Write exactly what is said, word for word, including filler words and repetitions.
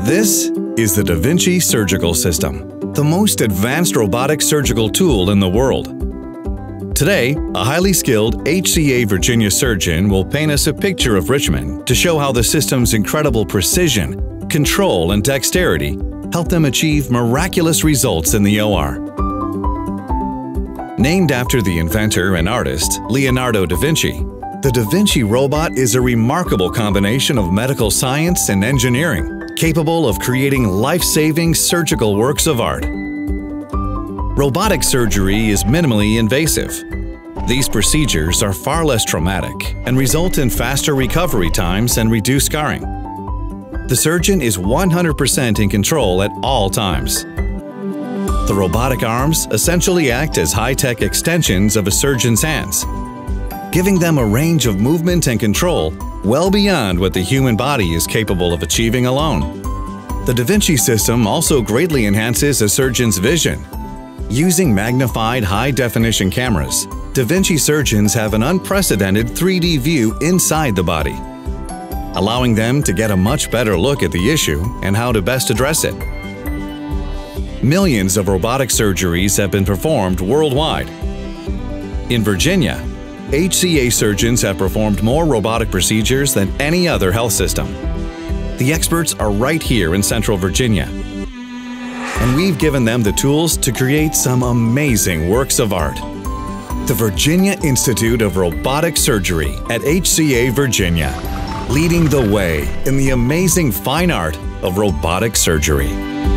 This is the Vinci Surgical System, the most advanced robotic surgical tool in the world. Today, a highly skilled H C A Virginia surgeon will paint us a picture of Richmond to show how the system's incredible precision, control, and dexterity help them achieve miraculous results in the O R. Named after the inventor and artist Leonardo da Vinci, the Da Vinci robot is a remarkable combination of medical science and engineering, capable of creating life-saving surgical works of art. Robotic surgery is minimally invasive. These procedures are far less traumatic and result in faster recovery times and reduced scarring. The surgeon is one hundred percent in control at all times. The robotic arms essentially act as high-tech extensions of a surgeon's hands, giving them a range of movement and control well beyond what the human body is capable of achieving alone. The Da Vinci system also greatly enhances a surgeon's vision. Using magnified high-definition cameras, Da Vinci surgeons have an unprecedented three D view inside the body, allowing them to get a much better look at the issue and how to best address it. Millions of robotic surgeries have been performed worldwide. In Virginia, H C A surgeons have performed more robotic procedures than any other health system. The experts are right here in Central Virginia, and we've given them the tools to create some amazing works of art. The Virginia Institute of Robotic Surgery at H C A Virginia, leading the way in the amazing fine art of robotic surgery.